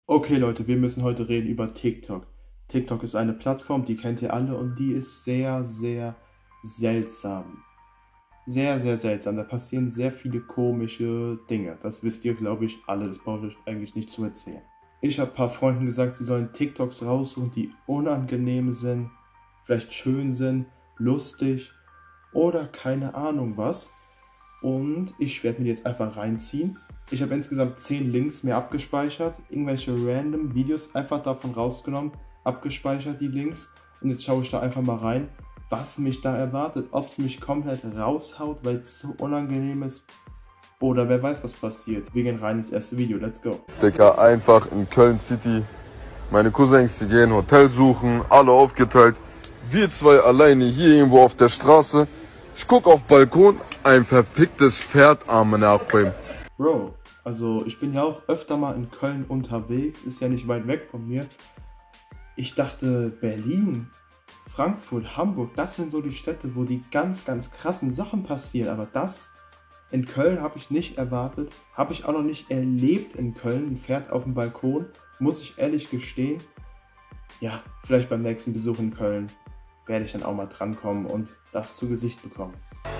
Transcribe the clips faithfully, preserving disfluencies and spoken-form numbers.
Okay Leute, wir müssen heute reden über TikTok. TikTok ist eine Plattform, die kennt ihr alle und die ist sehr, sehr seltsam. Sehr, sehr seltsam. Da passieren sehr viele komische Dinge. Das wisst ihr, glaube ich, alle. Das brauche ich eigentlich nicht zu erzählen. Ich habe ein paar Freunden gesagt, sie sollen TikToks raussuchen, die unangenehm sind, vielleicht schön sind, lustig oder keine Ahnung was. Und ich werde mir die jetzt einfach reinziehen. Ich habe insgesamt zehn Links mehr abgespeichert, irgendwelche random Videos einfach davon rausgenommen, abgespeichert die Links und jetzt schaue ich da einfach mal rein, was mich da erwartet, ob es mich komplett raushaut, weil es so unangenehm ist oder wer weiß was passiert. Wir gehen rein ins erste Video, let's go. Digga, einfach in Köln City, meine Cousins, die gehen Hotel suchen, alle aufgeteilt, wir zwei alleine hier irgendwo auf der Straße, ich guck auf Balkon, ein verficktes Pferd am Nachbringen. Bro, also ich bin ja auch öfter mal in Köln unterwegs, ist ja nicht weit weg von mir. Ich dachte Berlin, Frankfurt, Hamburg, das sind so die Städte, wo die ganz, ganz krassen Sachen passieren. Aber das in Köln habe ich nicht erwartet, habe ich auch noch nicht erlebt in Köln. Ein Pferd auf dem Balkon, muss ich ehrlich gestehen. Ja, vielleicht beim nächsten Besuch in Köln werde ich dann auch mal drankommen und das zu Gesicht bekommen.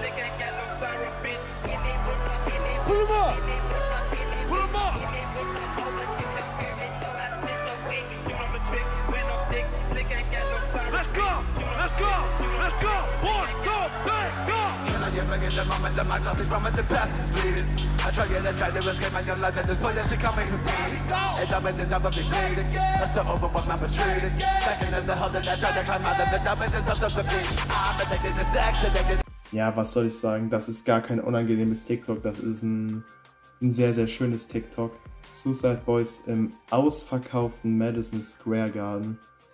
Let's go, let's go, let's go, one, two, three, go! Can I get back in the moment that myself is wrong with the past is bleeding? I try and I try to escape my young life and this point that she coming to me. And I'm in top of the bleeding. I'm so overwhelmed, I'm betrayed. Back into the hell that I tried to climb out of it, I'm in some sort of defeat. I'm addicted to sex, addicted. Ja, was soll ich sagen? Das ist gar kein unangenehmes TikTok, das ist ein, ein sehr, sehr schönes TikTok. Suicide Boys im ausverkauften Madison Square Garden.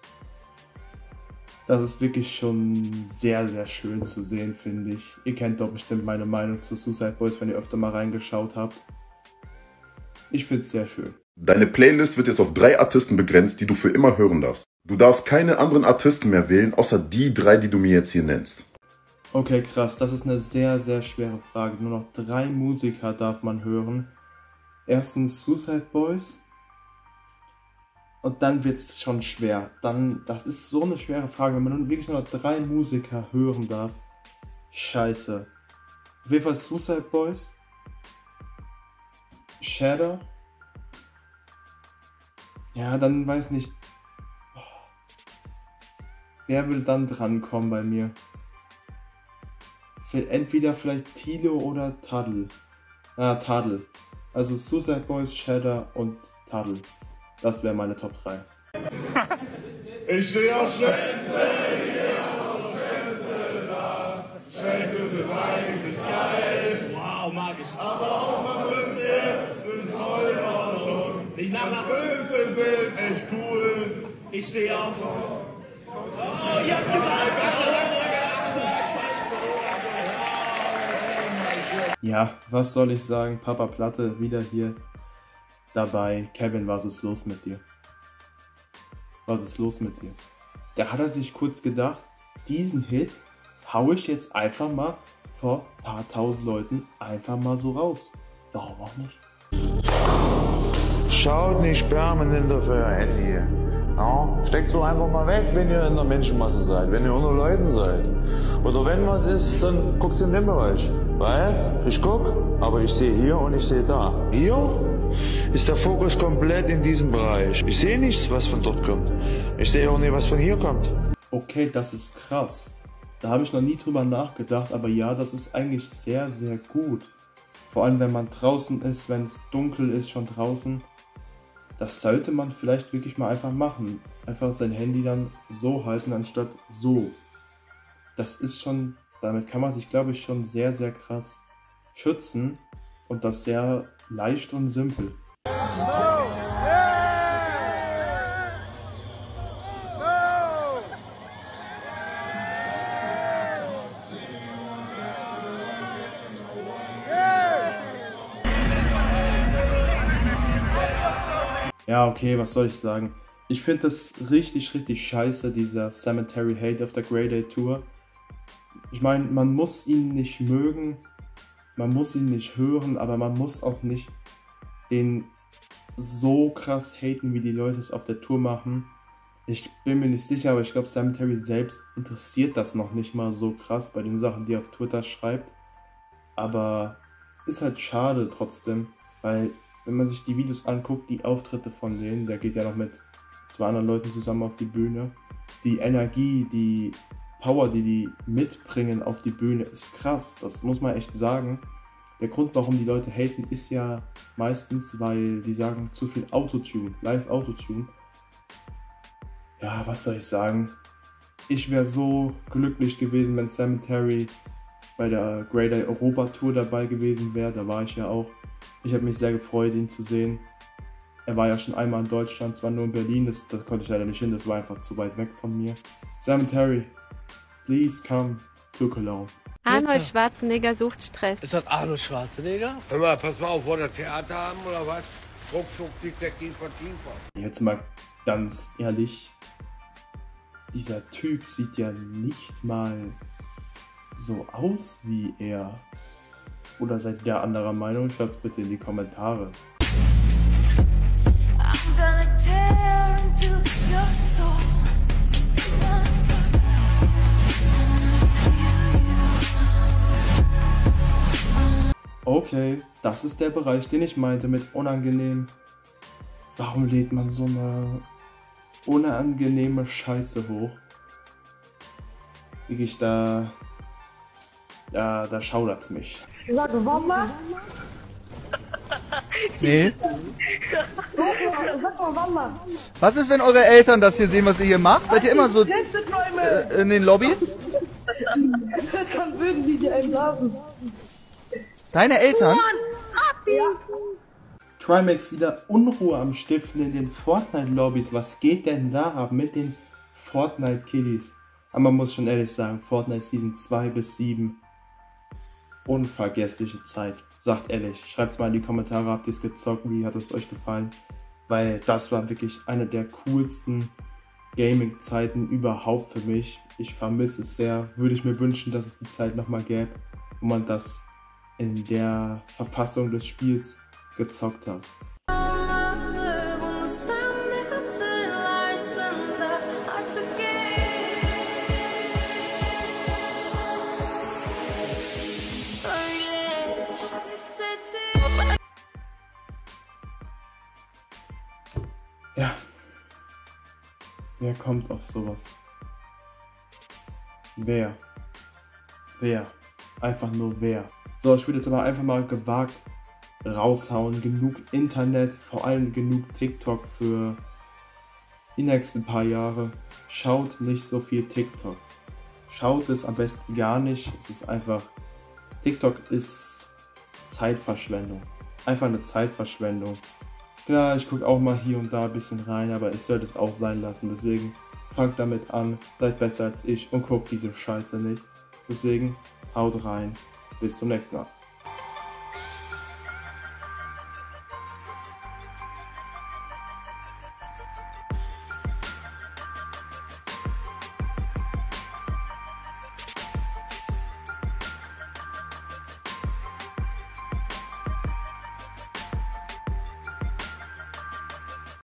Das ist wirklich schon sehr, sehr schön zu sehen, finde ich. Ihr kennt doch bestimmt meine Meinung zu Suicide Boys, wenn ihr öfter mal reingeschaut habt. Ich finde es sehr schön. Deine Playlist wird jetzt auf drei Artisten begrenzt, die du für immer hören darfst. Du darfst keine anderen Artisten mehr wählen, außer die drei, die du mir jetzt hier nennst. Okay, krass. Das ist eine sehr, sehr schwere Frage. Nur noch drei Musiker darf man hören. Erstens Suicide Boys. Und dann wird es schon schwer. Dann, das ist so eine schwere Frage, wenn man wirklich nur noch drei Musiker hören darf. Scheiße. Auf jeden Fall Suicide Boys. Shadow. Ja, dann weiß nicht. Wer will dann drankommen bei mir? Entweder vielleicht Tilo oder Tadl. Ah, Tadl. Also Suicide Boys, Shadow und Tadl. Das wäre meine Top drei. Ich stehe auf Schwänze, hier auf Schwänze da. Schwänze sind eigentlich geil. Wow, magisch. Aber auch mal Brüste sind voll in Ordnung. Nicht nachlassen. Brüste sind echt cool. Ich stehe auf. Oh, ich hab's gesagt. Ja, was soll ich sagen? Papa Platte wieder hier dabei. Kevin, was ist los mit dir? Was ist los mit dir? Da hat er sich kurz gedacht, diesen Hit hau ich jetzt einfach mal vor ein paar tausend Leuten einfach mal so raus. Warum auch nicht? Schaut nicht permanent auf euer Handy. Ja? Steckt so einfach mal weg, wenn ihr in der Menschenmasse seid, wenn ihr unter Leuten seid. Oder wenn was ist, dann guckt in den Bereich. Weil ich guck, aber ich sehe hier und ich sehe da. Hier ist der Fokus komplett in diesem Bereich. Ich sehe nichts, was von dort kommt. Ich sehe auch nicht, was von hier kommt. Okay, das ist krass. Da habe ich noch nie drüber nachgedacht, aber ja, das ist eigentlich sehr, sehr gut. Vor allem, wenn man draußen ist, wenn es dunkel ist, schon draußen. Das sollte man vielleicht wirklich mal einfach machen. Einfach sein Handy dann so halten, anstatt so. Das ist schon, damit kann man sich, glaube ich, schon sehr, sehr krass schützen. Und das sehr leicht und simpel. Ja, okay, was soll ich sagen? Ich finde das richtig, richtig scheiße, dieser Cemetery Hate auf der Grey Day Tour. Ich meine, man muss ihn nicht mögen, man muss ihn nicht hören, aber man muss auch nicht den so krass haten, wie die Leute es auf der Tour machen. Ich bin mir nicht sicher, aber ich glaube, Cemetery selbst interessiert das noch nicht mal so krass bei den Sachen, die er auf Twitter schreibt. Aber ist halt schade trotzdem, weil wenn man sich die Videos anguckt, die Auftritte von denen, der geht ja noch mit zwei anderen Leuten zusammen auf die Bühne. Die Energie, die Power, die die mitbringen auf die Bühne, ist krass. Das muss man echt sagen. Der Grund, warum die Leute haten, ist ja meistens, weil die sagen, zu viel Autotune, Live-Autotune. Ja, was soll ich sagen? Ich wäre so glücklich gewesen, wenn Cemetery bei der Grey Day Europa Tour dabei gewesen wäre. Da war ich ja auch. Ich habe mich sehr gefreut, ihn zu sehen. Er war ja schon einmal in Deutschland, zwar nur in Berlin, das, das konnte ich leider nicht hin, das war einfach zu weit weg von mir. Cemetery, please come to Cologne. Arnold Schwarzenegger sucht Stress. Ist das Arnold Schwarzenegger? Hör mal, pass mal auf, wollt ihr Theater haben oder was? Ruckzuck, zickzack, tiefer, tiefer. Jetzt mal ganz ehrlich, dieser Typ sieht ja nicht mal so aus wie er. Oder seid ihr anderer Meinung? Schreibt's bitte in die Kommentare. Okay, das ist der Bereich, den ich meinte mit unangenehm. Warum lädt man so eine unangenehme Scheiße hoch? Wirklich, da, da, da schaudert's mich. Sag Wamba? Nee. Sag mal Wamba. Was ist, wenn eure Eltern das hier sehen, was ihr hier macht? Seid ihr immer so äh, in den Lobbys? Dann würden die dir entlarven. Deine Eltern? Ja. Trimax wieder Unruhe am Stiften in den Fortnite-Lobbys. Was geht denn da ab mit den Fortnite-Kiddies? Aber man muss schon ehrlich sagen, Fortnite Season zwei bis sieben. Unvergessliche Zeit. Sagt ehrlich, schreibt mal in die Kommentare, habt ihr es gezockt, wie hat es euch gefallen? Weil das war wirklich eine der coolsten Gaming-Zeiten überhaupt für mich. Ich vermisse es sehr. Würde ich mir wünschen, dass es die Zeit nochmal gäbe, wo man das in der Verfassung des Spiels gezockt hat. Ja, wer kommt auf sowas? Wer? Wer? Einfach nur wer? So, ich würde jetzt aber einfach mal gewagt raushauen. Genug Internet, vor allem genug TikTok für die nächsten paar Jahre. Schaut nicht so viel TikTok. Schaut es am besten gar nicht. Es ist einfach, TikTok ist Zeitverschwendung. Einfach eine Zeitverschwendung. Klar, ich gucke auch mal hier und da ein bisschen rein, aber ich sollte es auch sein lassen. Deswegen fangt damit an, seid besser als ich und guckt diese Scheiße nicht. Deswegen haut rein. Bis zum nächsten Mal.